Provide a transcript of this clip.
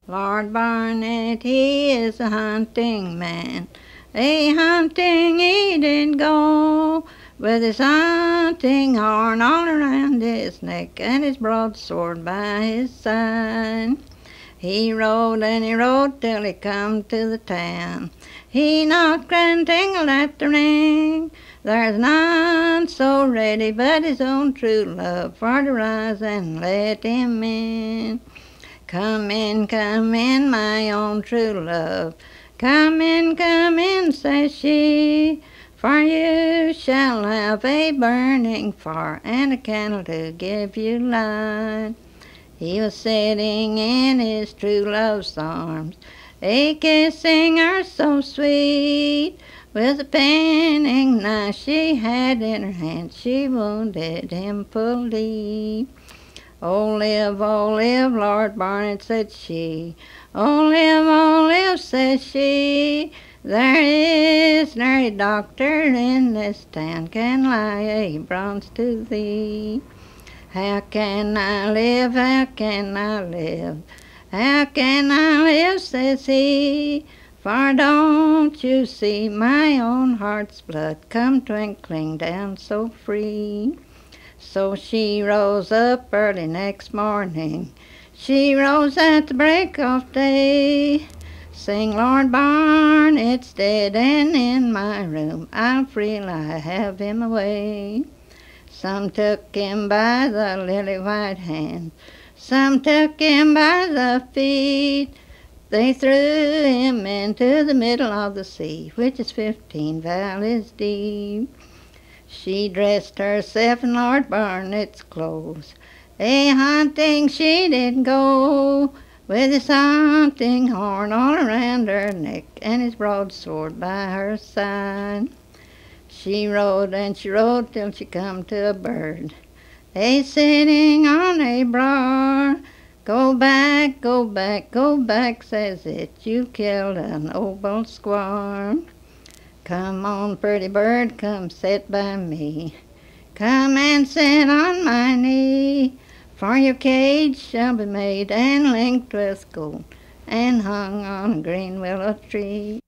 Lord Barnett, he is a hunting man. A hunting he did go, with his hunting horn all around his neck, and his broadsword by his side. He rode and he rode till he come to the town. He knocked and tingled at the ring. There's none so ready but his own true love for to rise and let him in. Come in, my own true love. Come in, says she, for you shall have a burning fire and a candle to give you light. He was sitting in his true love's arms, a kissing her so sweet. With a pinning knife she had in her hand, she wounded him full deep. Oh, live, Lord Barnett, said she. Oh, live, said she. There is no doctor in this town can lie a bronze to thee. How can I live, how can I live? How can I live, says he? For don't you see my own heart's blood come twinkling down so free? So she rose up early next morning. She rose at the break of day. Sing, Lord Barnett's dead, and in my room I'll freely have him away. Some took him by the lily white hand, some took him by the feet. They threw him into the middle of the sea, which is 15 valleys deep. She dressed herself in Lord Barnett's clothes. A hunting she did go, with his hunting horn all around her neck, and his broadsword by her side. She rode and she rode till she come to a bird, a sitting on a bar. Go back, go back, go back, says it, you killed a noble squaw. Come on, pretty bird, come sit by me. Come and sit on my knee, for your cage shall be made and linked with gold, and hung on a green willow tree.